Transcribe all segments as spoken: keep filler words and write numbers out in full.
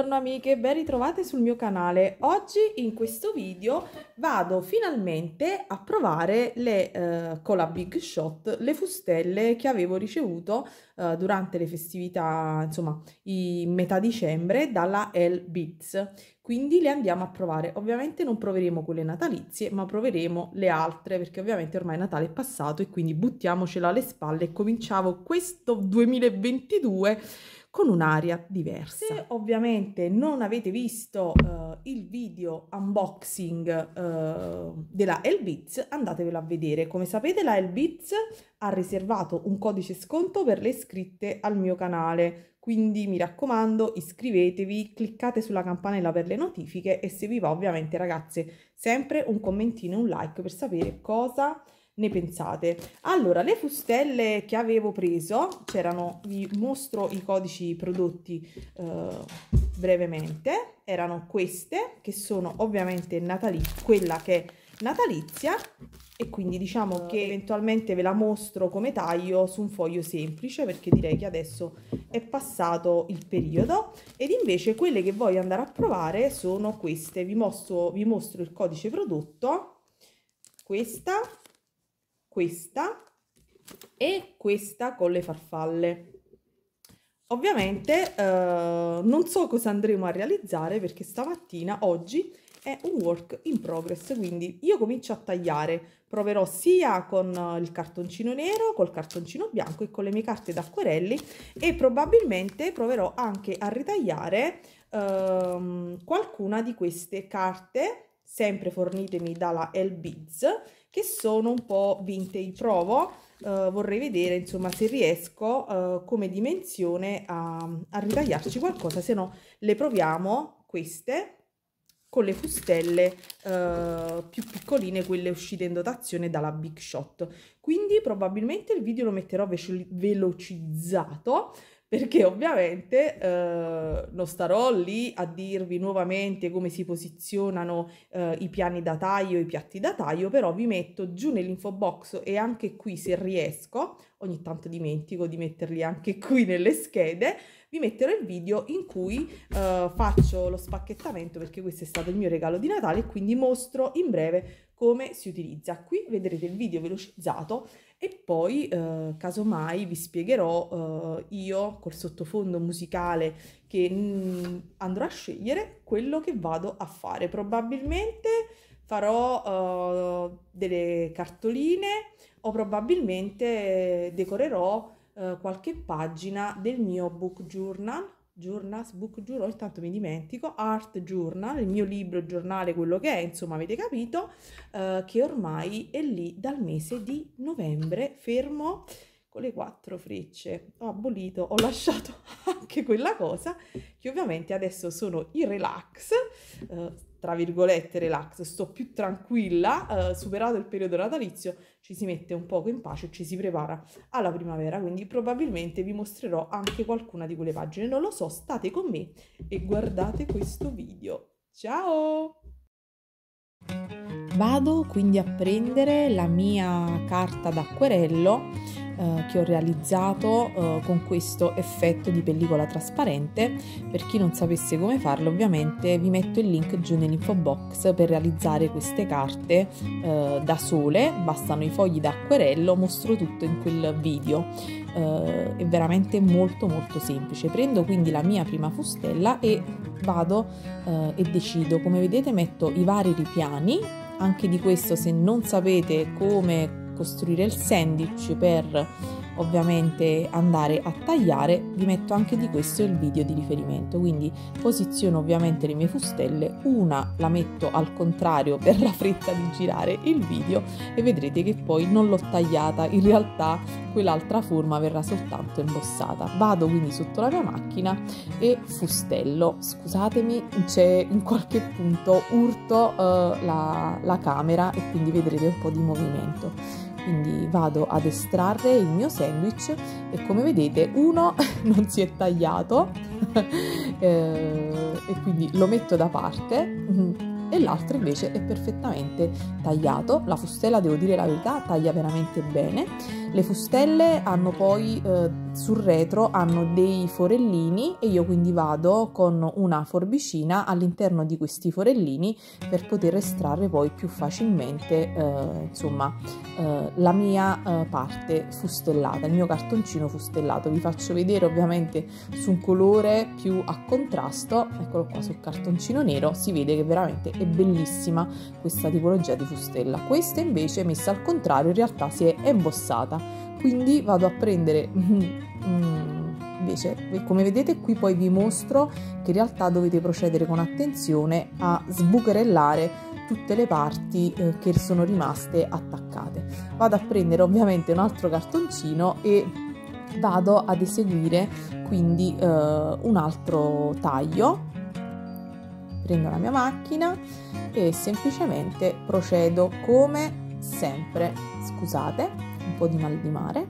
Buongiorno amiche, ben ritrovate sul mio canale. Oggi in questo video vado finalmente a provare le, eh, con la Big Shot le fustelle che avevo ricevuto eh, durante le festività, insomma, in metà dicembre dalla L-Beats. Quindi le andiamo a provare. Ovviamente non proveremo quelle natalizie, ma proveremo le altre perché ovviamente ormai Natale è passato e quindi buttiamocela alle spalle e cominciamo questo duemilaventidue con un'aria diversa. Se ovviamente non avete visto uh, il video unboxing uh, della L-Beats, andatevelo a vedere. Come sapete la L-Beats ha riservato un codice sconto per le iscritte al mio canale, quindi mi raccomando iscrivetevi, cliccate sulla campanella per le notifiche e se vi va ovviamente ragazze sempre un commentino e un like per sapere cosa ne pensate. Allora, le fustelle che avevo preso, c'erano, vi mostro i codici prodotti eh, brevemente, erano queste che sono ovviamente natalizie, quella che è natalizia e quindi diciamo che eventualmente ve la mostro come taglio su un foglio semplice perché direi che adesso è passato il periodo, ed invece quelle che voglio andare a provare sono queste. Vi mostro, vi mostro il codice prodotto, questa questa e questa con le farfalle. Ovviamente eh, non so cosa andremo a realizzare perché stamattina, oggi, è un work in progress, quindi io comincio a tagliare. Proverò sia con il cartoncino nero, col cartoncino bianco e con le mie carte d'acquerelli e probabilmente proverò anche a ritagliare ehm, qualcuna di queste carte, sempre fornitemi dalla L-Beats, che sono un po' vintage. Provo, uh, vorrei vedere insomma se riesco uh, come dimensione a, a ritagliarci qualcosa, se no le proviamo queste con le fustelle uh, più piccoline, quelle uscite in dotazione dalla Big Shot. Quindi probabilmente il video lo metterò velocizzato, perché ovviamente eh, non starò lì a dirvi nuovamente come si posizionano eh, i piani da taglio e i piatti da taglio, però vi metto giù nell'info box e anche qui se riesco, ogni tanto dimentico di metterli anche qui nelle schede, vi metterò il video in cui eh, faccio lo spacchettamento perché questo è stato il mio regalo di Natale e quindi mostro in breve come si utilizza. Qui vedrete il video velocizzato e poi eh, casomai vi spiegherò eh, io col sottofondo musicale che mh, andrò a scegliere quello che vado a fare. Probabilmente farò uh, delle cartoline o probabilmente decorerò uh, qualche pagina del mio book journal. Journals, book journal, ogni tanto mi dimentico, art journal, il mio libro giornale, quello che è, insomma avete capito, eh, che ormai è lì dal mese di novembre, fermo con le quattro frecce. Ho abolito, ho lasciato anche quella cosa, che ovviamente adesso sono in relax, eh, tra virgolette relax, sto più tranquilla, eh, superato il periodo natalizio, ci si mette un poco in pace, ci si prepara alla primavera, quindi probabilmente vi mostrerò anche qualcuna di quelle pagine, non lo so, state con me e guardate questo video. Ciao! Vado quindi a prendere la mia carta d'acquerello eh, che ho realizzato eh, con questo effetto di pellicola trasparente. Per chi non sapesse come farlo, ovviamente vi metto il link giù nell'info box per realizzare queste carte eh, da sole, bastano i fogli d'acquerello, mostro tutto in quel video. Uh, è veramente molto molto semplice. Prendo quindi la mia prima fustella e vado uh, e decido. Come vedete metto i vari ripiani, anche di questo se non sapete come costruire il sandwich per ovviamente andare a tagliare, vi metto anche di questo il video di riferimento. Quindi posiziono ovviamente le mie fustelle, una la metto al contrario per la fretta di girare il video e vedrete che poi non l'ho tagliata, in realtà quell'altra forma verrà soltanto imbossata. Vado quindi sotto la mia macchina e fustello. Scusatemi, c'è in qualche punto urto uh, la, la camera e quindi vedrete un po' di movimento. Quindi vado ad estrarre il mio sandwich e come vedete uno non si è tagliato eh, e quindi lo metto da parte e l'altro invece è perfettamente tagliato. La fustella, devo dire la verità, taglia veramente bene. Le fustelle hanno poi eh, sul retro hanno dei forellini e io quindi vado con una forbicina all'interno di questi forellini per poter estrarre poi più facilmente eh, insomma eh, la mia eh, parte fustellata, il mio cartoncino fustellato. Vi faccio vedere ovviamente su un colore più a contrasto, eccolo qua sul cartoncino nero, si vede che veramente è bellissima questa tipologia di fustella. Questa invece messa al contrario in realtà si è embossata, quindi vado a prendere invece, come vedete qui, poi vi mostro che in realtà dovete procedere con attenzione a sbucherellare tutte le parti eh, che sono rimaste attaccate. Vado a prendere ovviamente un altro cartoncino e vado ad eseguire quindi eh, un altro taglio. Prendo la mia macchina e semplicemente procedo come sempre, scusate, un po' di mal di mare,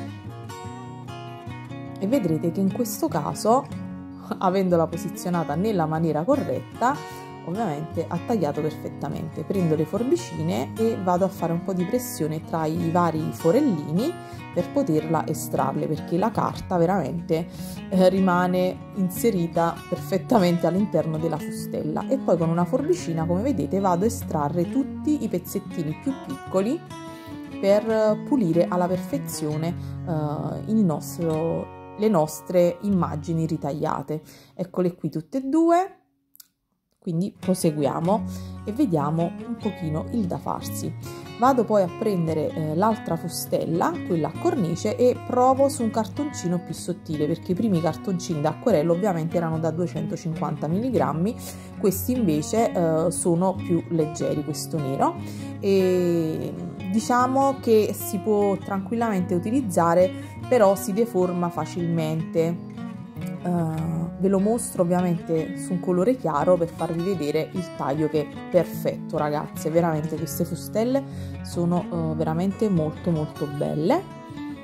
e vedrete che in questo caso, avendola posizionata nella maniera corretta, ovviamente ha tagliato perfettamente. Prendo le forbicine e vado a fare un po' di pressione tra i vari forellini per poterla estrarle, perché la carta veramente eh, rimane inserita perfettamente all'interno della fustella. E poi con una forbicina, come vedete, vado a estrarre tutti i pezzettini più piccoli per pulire alla perfezione eh, il nostro le nostre immagini ritagliate. Eccole qui tutte e due, quindi proseguiamo e vediamo un pochino il da farsi. Vado poi a prendere eh, l'altra fustella, quella a cornice, e provo su un cartoncino più sottile, perché i primi cartoncini d'acquerello ovviamente erano da duecentocinquanta milligrammi, questi invece eh, sono più leggeri, questo nero, e diciamo che si può tranquillamente utilizzare, però si deforma facilmente. Uh, ve lo mostro ovviamente su un colore chiaro per farvi vedere il taglio, che è perfetto, ragazze. Veramente queste fustelle sono uh, veramente molto molto belle,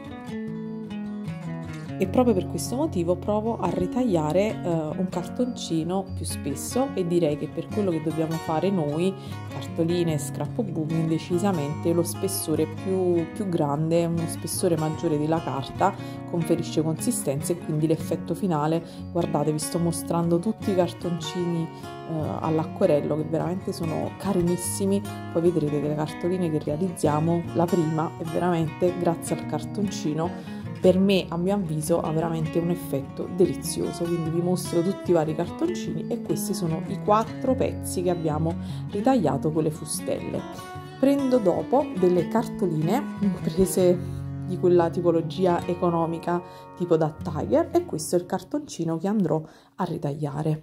e proprio per questo motivo provo a ritagliare uh, un cartoncino più spesso, e direi che per quello che dobbiamo fare noi, cartoline e scrapbooking, decisamente lo spessore più, più grande, uno spessore maggiore della carta conferisce consistenza, e quindi l'effetto finale, guardate, vi sto mostrando tutti i cartoncini uh, all'acquerello che veramente sono carinissimi. Poi vedrete che le cartoline che realizziamo, la prima è veramente grazie al cartoncino, per me, a mio avviso, ha veramente un effetto delizioso. Quindi vi mostro tutti i vari cartoncini, e questi sono i quattro pezzi che abbiamo ritagliato con le fustelle. Prendo dopo delle cartoline prese di quella tipologia economica tipo da Tiger, e questo è il cartoncino che andrò a ritagliare.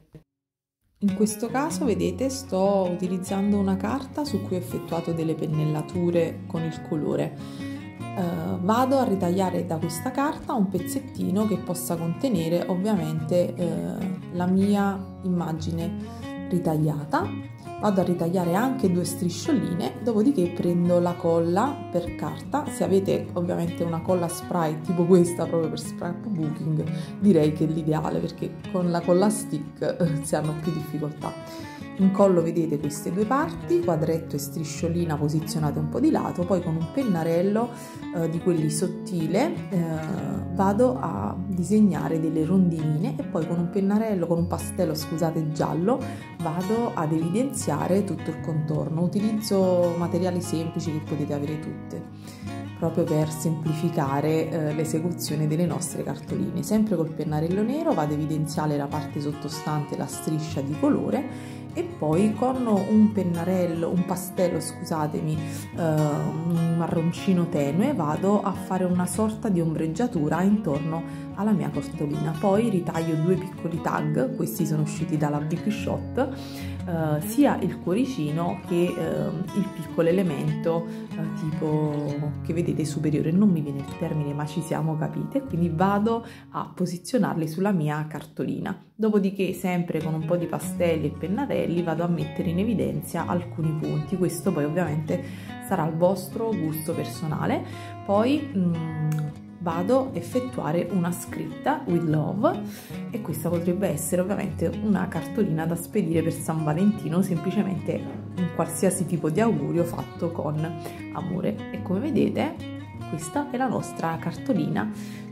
In questo caso, vedete, sto utilizzando una carta su cui ho effettuato delle pennellature con il colore. Uh, vado a ritagliare da questa carta un pezzettino che possa contenere ovviamente uh, la mia immagine ritagliata. Vado a ritagliare anche due striscioline, dopodiché prendo la colla per carta. Se avete ovviamente una colla spray tipo questa proprio per scrapbooking, direi che è l'ideale, perché con la colla stick uh, si hanno più difficoltà. Incollo, vedete, queste due parti, quadretto e strisciolina posizionate un po' di lato. Poi con un pennarello eh, di quelli sottile eh, vado a disegnare delle rondinine, e poi con un pennarello, con un pastello, scusate, giallo, vado ad evidenziare tutto il contorno. Utilizzo materiali semplici che potete avere tutte, proprio per semplificare eh, l'esecuzione delle nostre cartoline. Sempre col pennarello nero vado a evidenziare la parte sottostante, la striscia di colore, e poi con un pennarello, un pastello, scusatemi, eh, un marroncino tenue, vado a fare una sorta di ombreggiatura intorno alla mia cartolina. Poi ritaglio due piccoli tag, questi sono usciti dalla Big Shot, eh, sia il cuoricino che eh, il piccolo elemento eh, tipo che vedete superiore, non mi viene il termine ma ci siamo capite, quindi vado a posizionarli sulla mia cartolina. Dopodiché, sempre con un po' di pastelli e pennarelli, vado a mettere in evidenza alcuni punti. Questo poi ovviamente sarà il vostro gusto personale. Poi mh, vado a effettuare una scritta with love, e questa potrebbe essere ovviamente una cartolina da spedire per San Valentino, semplicemente un qualsiasi tipo di augurio fatto con amore. E come vedete, questa è la nostra cartolina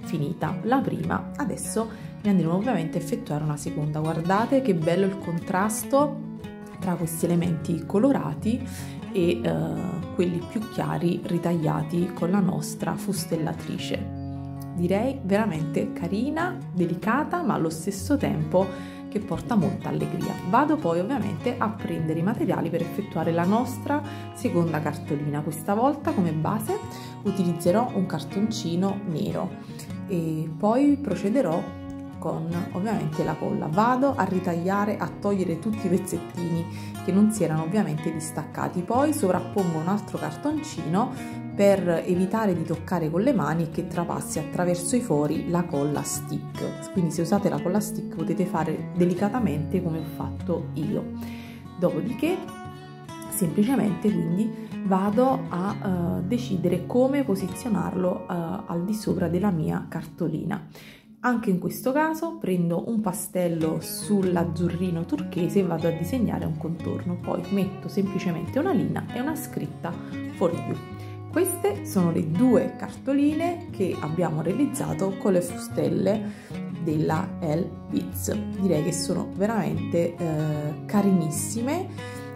finita la prima, adesso ne andremo ovviamente a effettuare una seconda. Guardate che bello il contrasto tra questi elementi colorati e eh, quelli più chiari ritagliati con la nostra fustellatrice. Direi veramente carina, delicata, ma allo stesso tempo che porta molta allegria. Vado poi ovviamente a prendere i materiali per effettuare la nostra seconda cartolina. Questa volta come base utilizzerò un cartoncino nero e poi procederò con ovviamente la colla. Vado a ritagliare, a togliere tutti i pezzettini che non si erano ovviamente distaccati, poi sovrappongo un altro cartoncino per evitare di toccare con le mani e che trapassi attraverso i fori la colla stick. Quindi se usate la colla stick potete fare delicatamente come ho fatto io. Dopodiché semplicemente quindi vado a uh, decidere come posizionarlo uh, al di sopra della mia cartolina. Anche in questo caso prendo un pastello sull'azzurrino turchese e vado a disegnare un contorno, poi metto semplicemente una linea e una scritta for you. Queste sono le due cartoline che abbiamo realizzato con le fustelle della Elle Beads. Direi che sono veramente eh, carinissime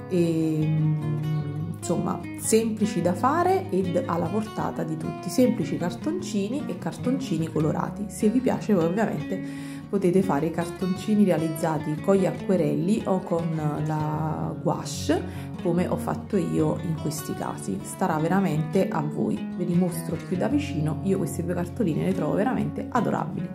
e insomma semplici da fare ed alla portata di tutti, semplici cartoncini e cartoncini colorati. Se vi piace voi ovviamente potete fare i cartoncini realizzati con gli acquerelli o con la gouache come ho fatto io in questi casi, starà veramente a voi. Ve li mostro più da vicino, io queste due cartoline le trovo veramente adorabili.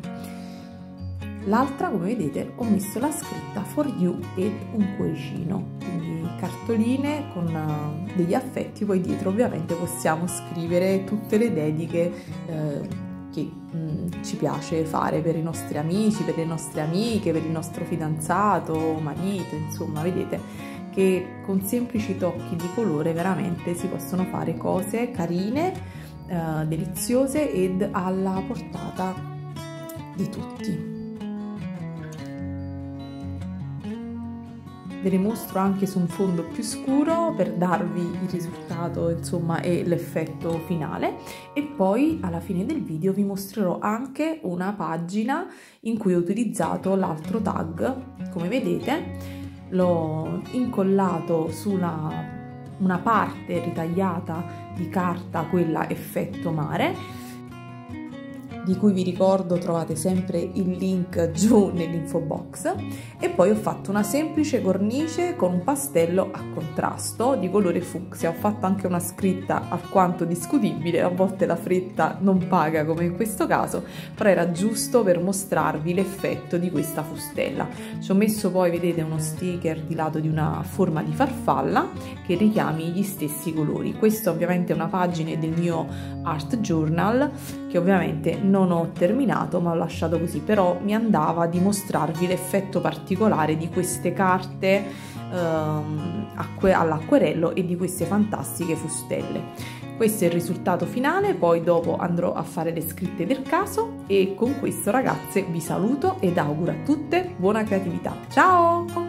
L'altra, come vedete, ho messo la scritta for you ed un cuoricino, quindi cartoline con degli affetti, poi dietro ovviamente possiamo scrivere tutte le dediche eh, che mh, ci piace fare per i nostri amici, per le nostre amiche, per il nostro fidanzato, marito, insomma vedete che con semplici tocchi di colore veramente si possono fare cose carine, eh, deliziose ed alla portata di tutti. Ve le mostro anche su un fondo più scuro per darvi il risultato insomma e l'effetto finale, e poi alla fine del video vi mostrerò anche una pagina in cui ho utilizzato l'altro tag. Come vedete l'ho incollato su una, una parte ritagliata di carta, quella effetto mare, di cui vi ricordo trovate sempre il link giù nell'info box, e poi ho fatto una semplice cornice con un pastello a contrasto di colore fucsia. Ho fatto anche una scritta alquanto discutibile, a volte la fretta non paga come in questo caso, però era giusto per mostrarvi l'effetto di questa fustella. Ci ho messo poi, vedete, uno sticker di lato di una forma di farfalla che richiami gli stessi colori. Questa ovviamente è una pagina del mio art journal che ovviamente non ho terminato, ma ho lasciato così, però mi andava di mostrarvi l'effetto particolare di queste carte ehm, all'acquerello e di queste fantastiche fustelle. Questo è il risultato finale, poi dopo andrò a fare le scritte del caso, e con questo ragazze vi saluto ed auguro a tutte buona creatività. Ciao!